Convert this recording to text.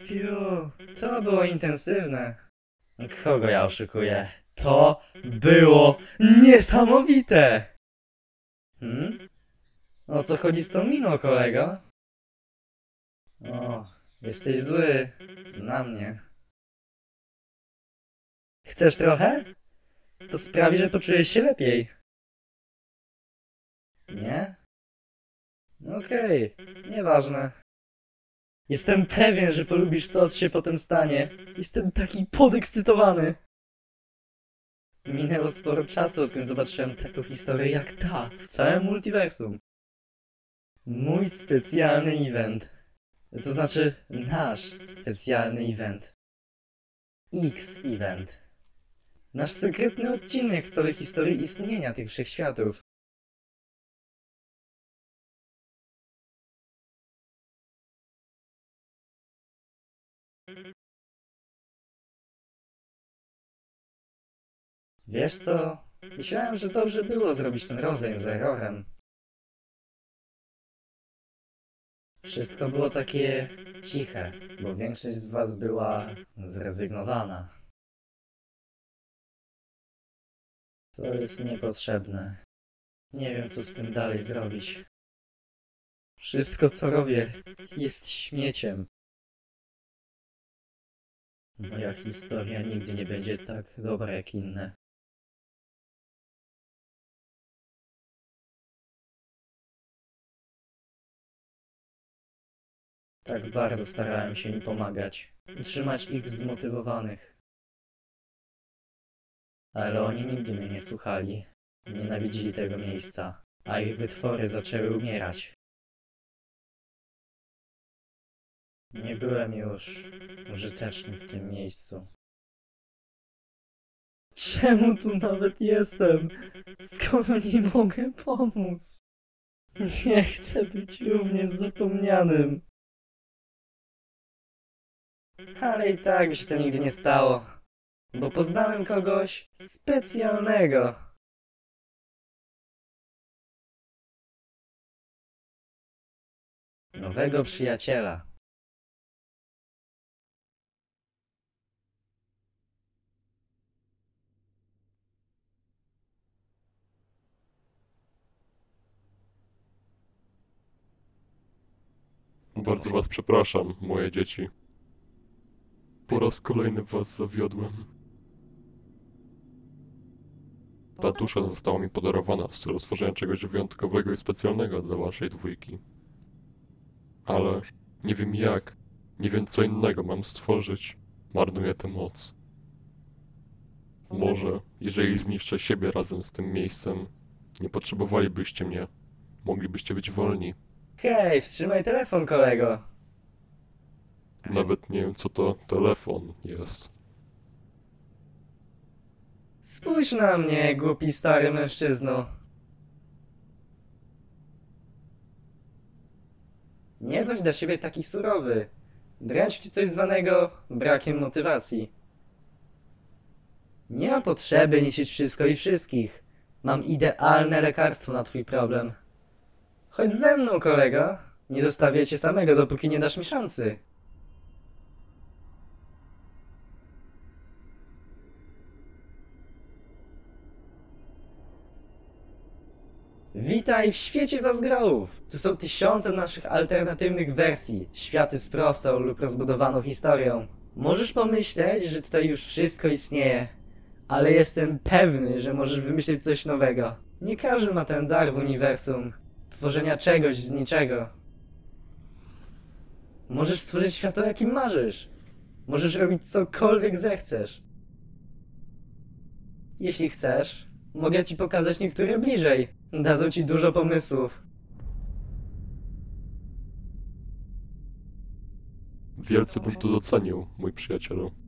Ju, to było intensywne. Kogo ja oszukuję? To było niesamowite! O co chodzi z tą miną, kolego? O, jesteś zły. Na mnie. Chcesz trochę? To sprawi, że poczujesz się lepiej. Nie? Okej, nieważne. Jestem pewien, że polubisz to, co się potem stanie. Jestem taki podekscytowany. Minęło sporo czasu, odkąd zobaczyłem taką historię jak ta w całym multiversum. Mój specjalny event. To znaczy nasz specjalny event. X-Event. Nasz sekretny odcinek w całej historii istnienia tych wszechświatów. Wiesz co? Myślałem, że dobrze było zrobić ten rozejm z errorem. Wszystko było takie ciche, bo większość z was była zrezygnowana. To jest niepotrzebne. Nie wiem, co z tym dalej zrobić. Wszystko, co robię, jest śmieciem. Moja historia nigdy nie będzie tak dobra jak inne. Tak bardzo starałem się im pomagać, utrzymać ich zmotywowanych. Ale oni nigdy mnie nie słuchali. Nienawidzili tego miejsca, a ich wytwory zaczęły umierać. Nie byłem już użyteczny w tym miejscu. Czemu tu nawet jestem, skoro nie mogę pomóc? Nie chcę być również zapomnianym. Ale i tak by się to nigdy nie stało, bo poznałem kogoś specjalnego. Nowego przyjaciela. Bardzo was przepraszam, moje dzieci. Po raz kolejny was zawiodłem. Ta dusza została mi podarowana w celu stworzenia czegoś wyjątkowego i specjalnego dla waszej dwójki. Ale nie wiem jak, nie wiem co innego mam stworzyć. Marnuję tę moc. Może, jeżeli zniszczę siebie razem z tym miejscem, nie potrzebowalibyście mnie. Moglibyście być wolni. Hej, wstrzymaj telefon, kolego. Nawet nie wiem co to telefon jest. Spójrz na mnie, głupi stary mężczyzno. Nie bądź dla siebie taki surowy. Dręcz ci coś zwanego brakiem motywacji. Nie ma potrzeby niszczyć wszystko i wszystkich. Mam idealne lekarstwo na twój problem. Chodź ze mną, kolego. Nie zostawię cię samego, dopóki nie dasz mi szansy. Witaj w świecie Bazgrołów! Tu są tysiące naszych alternatywnych wersji, światy z prostą lub rozbudowaną historią. Możesz pomyśleć, że tutaj już wszystko istnieje, ale jestem pewny, że możesz wymyślić coś nowego. Nie każdy ma ten dar w uniwersum, tworzenia czegoś z niczego. Możesz stworzyć świat, o jakim marzysz. Możesz robić cokolwiek zechcesz. Jeśli chcesz, mogę ci pokazać niektóre bliżej. Dadzą ci dużo pomysłów. Wielce bym to docenił, mój przyjacielu.